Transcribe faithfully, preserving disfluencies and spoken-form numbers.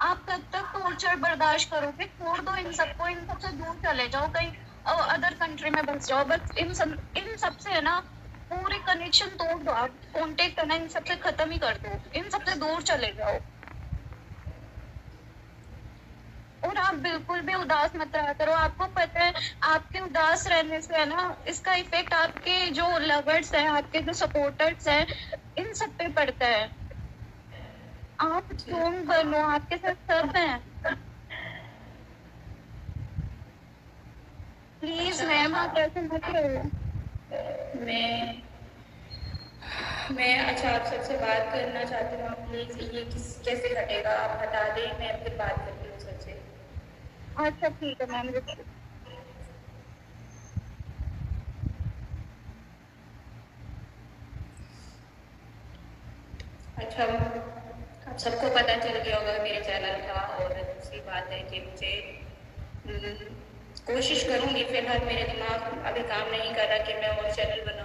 आप कब तक टॉर्चर बर्दाश्त करोगे? छोड़ दो इन सबको, इन सबसे दूर चले जाओ, कहीं अदर कंट्री में बस जाओ। बस इन सब इन सबसे है ना पूरे कनेक्शन तोड़ दो, आप कांटेक्ट है ना इन सबसे खत्म ही कर दो, इन सबसे दूर चले जाओ। और आप बिल्कुल भी उदास मत रहा करो। आपको पता है आपके उदास रहने से है ना इसका इफेक्ट आपके जो लवर्स हैं, आपके जो सपोर्टर्स हैं, इन सब पे पड़ता है। आप स्ट्रॉन्ग बनो, आपके साथ सब हैं। प्लीज मैम आप ऐसे मत करो। मैं मैं अच्छा आप सबसे बात करना चाहती हूँ, आप प्लीज़ ये किस कैसे घटेगा आप बता दें, मैं फिर बात करती हूँ सबसे। अच्छा ठीक है मैम, रुकिए। अच्छा आप सबको पता चल गया होगा मेरे चैनल का, और दूसरी बात है कि मुझे हम्म, कोशिश करूँगी, फिलहाल मेरे दिमाग अभी काम नहीं कर रहा कि मैं और चैनल